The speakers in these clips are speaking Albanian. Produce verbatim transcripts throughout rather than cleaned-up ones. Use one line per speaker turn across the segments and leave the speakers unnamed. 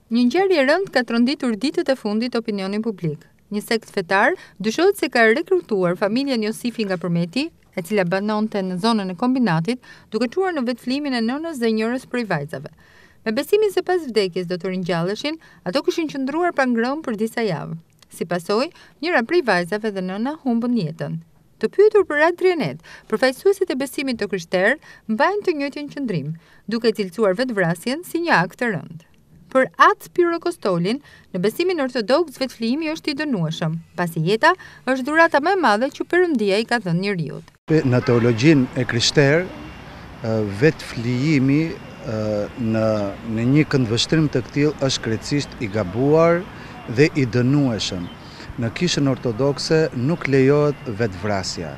Një ngjarje e rëndë ka tronditur ditët e fundit opinionin publik. Një sekt fetar dyshohet se ka rekrutuar familjen Josifi nga Përmeti, e cila banonte në zonën e kombinatit, duke çuar në vetflimin e nënës dhe njërës prej vajzave. Me besimin se pas vdekjes do të ringjalleshin, ato kishin qëndruar pa ngrënë për disa javë. Si pasojë, njëra prej vajzave dhe nëna humbën jetën. Të pyetur për Adrianet, përfaqësuesit e besimit të krishterë mbajnë të njëjtin qëndrim, duke cilësuar vetvrasjen si një akt të rëndë. Për atë Pirokostolin, në besimin ortodoks vetflijimi është i dënueshëm, pasi jeta është dhurata më e madhe që Perëndia i ka dhënë njeriut.
Në teologjinë e krishterë, vetflijimi në, në një këndvështrim të këtillë është krejtësisht i gabuar dhe i dënueshëm. Në kishën ortodokse nuk lejohet vetvrasja.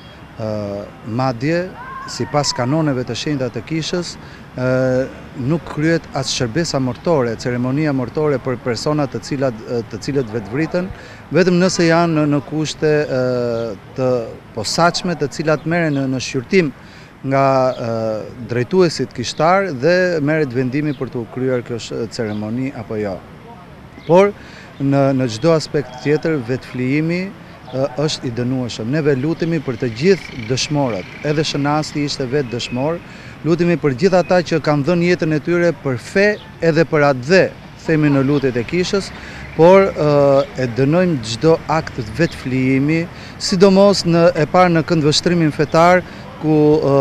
Madje, sipas kanoneve të shenjta të kishës, nuk kryhet as shërbesa mortore, ceremonia mortore për persona të cilat të cilët vetvritën, vetëm nëse janë në, në kushte të posaçme, të cilat merren në, në shqyrtim nga drejtuesit kishtar dhe merret vendimi për të kryer kjo ceremoni apo jo. Por në në çdo aspekt tjetër vetflijimi është i dënueshëm. Neve lutemi për të gjithë dëshmorët, edhe Shënasti ishte vetë dëshmor, lutemi për gjithë ata që kanë dhënë jetën e tyre për fe edhe për atë dhe, themi në lutjet e kishës, por e dënojmë çdo akt vetflijimi, sidomos në e parë në këndvështrimin fetar, ku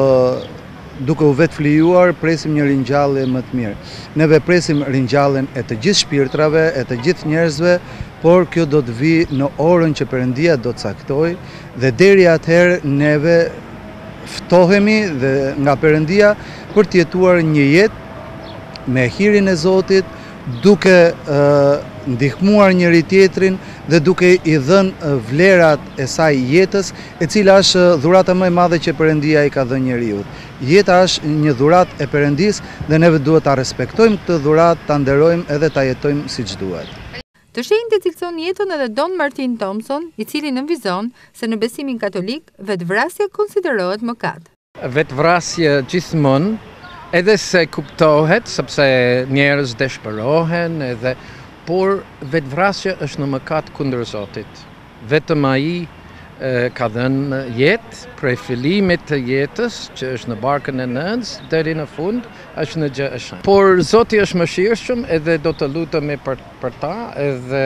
duke u vetflijuar presim një ringjallje më të mirë. Neve presim ringjalljen e të gjithë shpirtrave, e të gjithë njerëzve, por kjo do të vi në orën që Perëndia do të caktoj dhe deri atëherë neve ftohemi dhe nga Perëndia për të jetuar një jetë me hirin e Zotit, duke uh, ndihmuar njëri tjetrin dhe duke i dhënë vlerat e saj jetës, e cila është dhurata më e madhe që Perëndia i ka dhënë njeriu. Jeta është një dhuratë e Perëndisë dhe neve duhet ta respektojmë këtë dhuratë, ta nderojmë edhe ta jetojmë siç duhet.
Të shenjtë cilëson jetën edhe Don Martin Thompson, i cili nënvizon se në besimin katolik vetvrasja konsiderohet mëkat.
Vetvrasja gjithmonë, edhe se kuptohet, sepse njerëz dëshpërohen, edhe, por vetvrasja është në mëkat kundër Zotit. Vetëm ai ka dhënë jetë, prej fillimit të jetës, që është në barkën e nënës, deri në fund, është në gjë e shenjtë. Por Zoti është mëshirshëm edhe do të lutemi për, për ta, edhe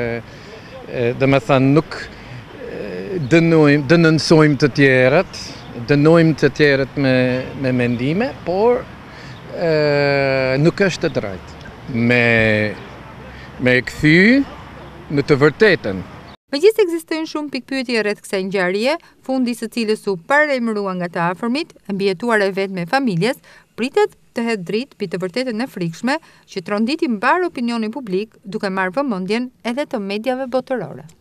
dhe me thënë nuk dënojmë, dënënsojmë të tjerët, dënojmë të tjerët me, me mendime, por e, nuk është të drejtë. Me, me kthy në të vërtetën.
Megjithëse ekzistojnë shumë pikpyetje rreth kësaj ngjarje, fundi i së cilës u paremërua nga të afërmit, mbijetuar e vetme e familjes, pritet të hedhë dritë mbi të vërtetën e frikshme që tronditi mbar opinionin publik, duke marrë vëmendjen edhe të mediave botërore.